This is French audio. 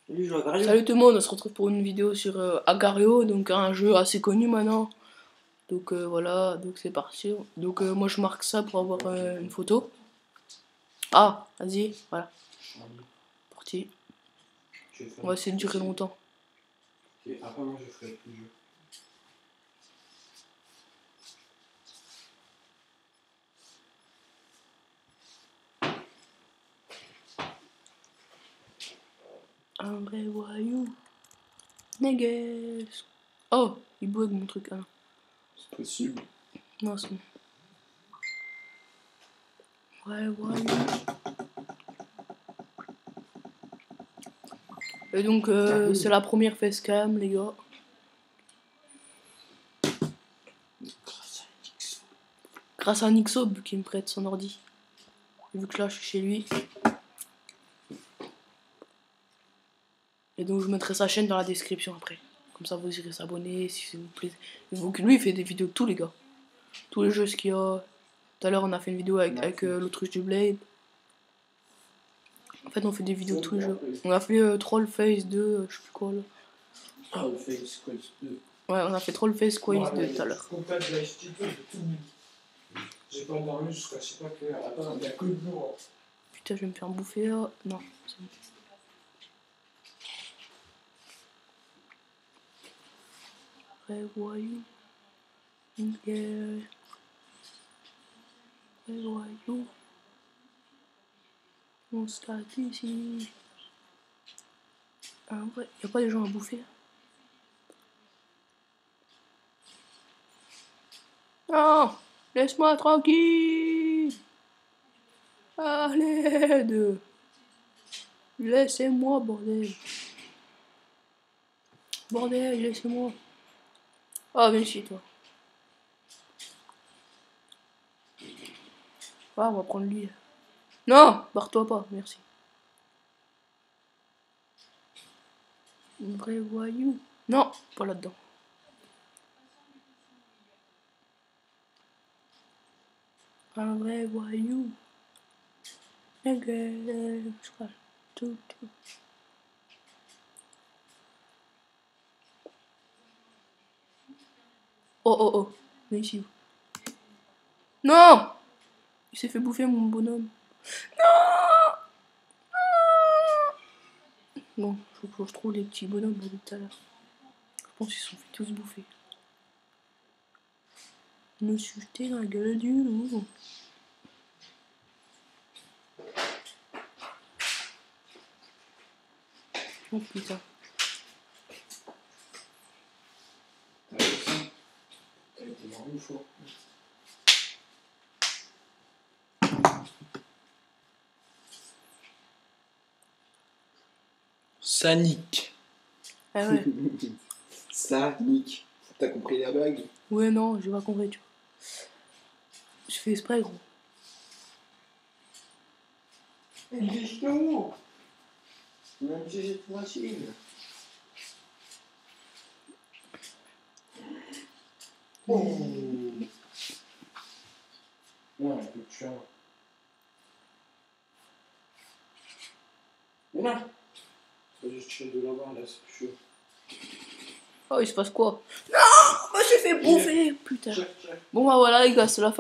Salut tout le monde, on se retrouve pour une vidéo sur Agar.io, donc un jeu assez connu maintenant. Donc voilà, donc c'est parti. Donc moi je marque ça pour avoir une photo. Ah, vas-y, voilà. Parti. On va essayer de durer longtemps. Ok, après moi je ferai plus le jeu. Un vrai voyou. Négues. Oh, il bug mon truc. Ah non, C'est possible. non c'est bon. Ouais, voyou. Et donc c'est la première facecam les gars. Grâce à Nixob qui me prête son ordi. Vu que là je suis chez lui. Et donc je mettrai sa chaîne dans la description après. Comme ça vous irez s'abonner si ça vous plaît. Donc lui il fait des vidéos de tous les gars. Tous les jeux ce qu'il y a. Tout à l'heure on a fait une vidéo avec l'autruche du Blade. En fait on fait des vidéos de tous les jeux. On a fait Trollface 2, je sais plus quoi là. Trollface Quest 2. Ouais on a fait Trollface Quest 2 tout à l'heure. J'ai pas dormi jusqu'à je sais pas quelle heure. Attends, il y a que le jour. Putain je vais me faire bouffer là. Non, c'est bon. Vrai voyou. Vrai voyou. On start ici. Ah ouais, y'a pas des gens à bouffer. Non, laisse-moi tranquille. Allez, laissez-moi, bordel. Bordel, laissez-moi. Ah, viens ici, toi. Ah, on va prendre lui. Non, barre-toi pas, merci. Un vrai voyou. Non, pas là-dedans. Un vrai voyou. Tout. Oh. Viens ici. Non! Il s'est fait bouffer, mon bonhomme. Non! Bon, faut que je trouve les petits bonhommes de tout à l'heure. Je pense qu'ils se sont fait tous bouffer. Me suis jeté dans la gueule du loup. Oh putain. T'as vu ça? T'as été mort une fois. Ça nique. Ah ouais. Ça nique. T'as compris la blague? Ouais, non, j'ai pas compris, tu vois. Je fais exprès, gros. Il est chaud. Même si c'est facile. Oh. Non, un peu de chien. Mais non. C'est juste chien de là-bas, là, c'est chaud. Oh, il se passe quoi? Non! Moi, j'ai fait bouffer! Putain. Bon, bah voilà, les gars, c'est la fin.